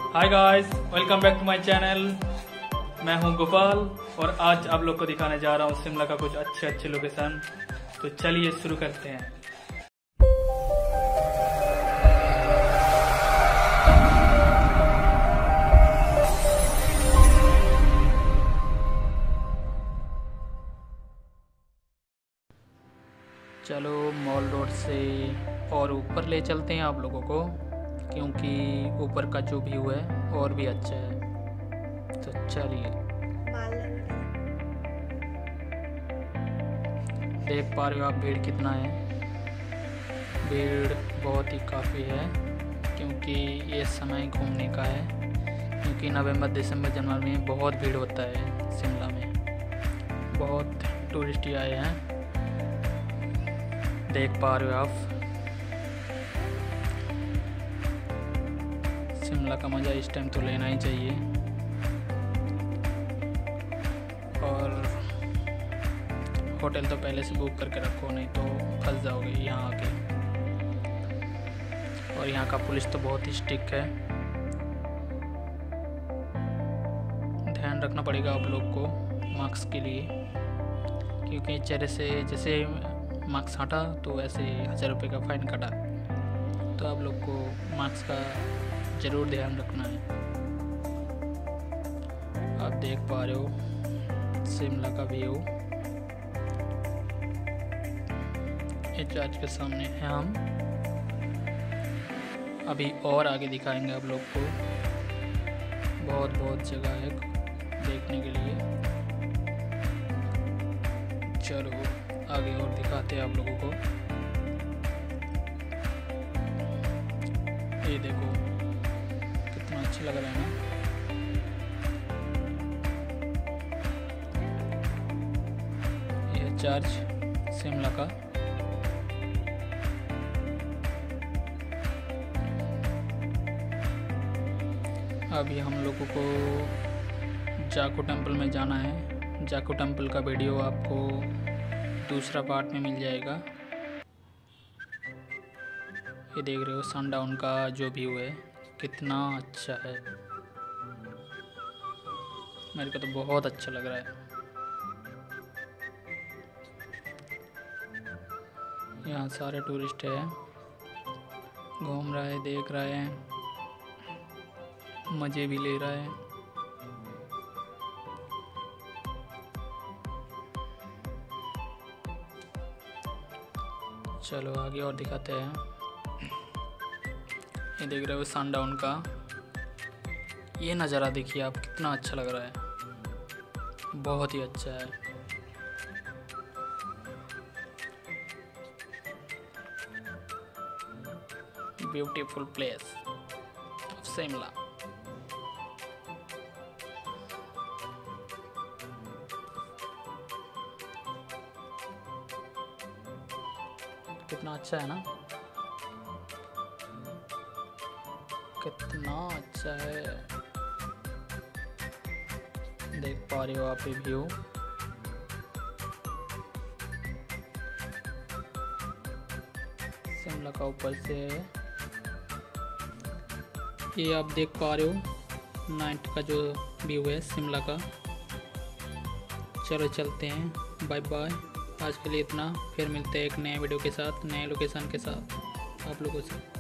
Hi guys, welcome back to my channel. मैं हूं गोपाल और आज आप लोग को दिखाने जा रहा हूं शिमला का कुछ अच्छे लोकेशन। तो चलिए शुरू करते हैं। चलो मॉल रोड से और ऊपर ले चलते हैं आप लोगों को, क्योंकि ऊपर का जो व्यू है और भी अच्छा है। तो चलिए, देख पा रहे हो आप भीड़ कितना है। भीड़ बहुत ही काफ़ी है क्योंकि ये समय घूमने का है, क्योंकि नवंबर दिसंबर जनवरी में बहुत भीड़ होता है शिमला में। बहुत टूरिस्ट आए हैं, देख पा रहे हो आप। शिमला का मज़ा इस टाइम तो लेना ही चाहिए। और होटल तो पहले से बुक करके रखो, नहीं तो फंस जाओगे यहाँ आके। और यहाँ का पुलिस तो बहुत ही स्ट्रिक्ट है, ध्यान रखना पड़ेगा आप लोग को मास्क के लिए, क्योंकि चेहरे से जैसे मास्क हटा तो वैसे 1000 रुपये का फाइन कटा। तो आप लोग को मास्क का ज़रूर ध्यान रखना है। आप देख पा रहे हो शिमला का व्यू। ये चर्च के सामने है हम। अभी और आगे दिखाएंगे आप लोग को। बहुत जगह है देखने के लिए। चलो आगे और दिखाते हैं आप लोगों को। ये देखो कितना अच्छा लग रहा है ना। ये चर्च शिमला का। अभी हम लोगों को जाको टेम्पल में जाना है। जाको टेम्पल का वीडियो आपको दूसरा पार्ट में मिल जाएगा। ये देख रहे हो सनडाउन का जो व्यू है कितना अच्छा है। मेरे को तो बहुत अच्छा लग रहा है। यहाँ सारे टूरिस्ट हैं, घूम रहा है, देख रहे हैं, मज़े भी ले रहा है। चलो आगे और दिखाते हैं। ये देख रहे हो सनडाउन का ये नज़ारा, देखिए आप कितना अच्छा लग रहा है। बहुत ही अच्छा है। Beautiful place of Shimla. कितना अच्छा है ना, कितना अच्छा है। देख पा रहे हो आप ये व्यू। शिमला का ऊपर से ये आप देख पा रहे हो नाइट का जो व्यू है शिमला का। चलो चलते हैं, बाय बाय। आज के लिए इतना, फिर मिलते हैं एक नए वीडियो के साथ, नए लोकेशन के साथ आप लोगों से।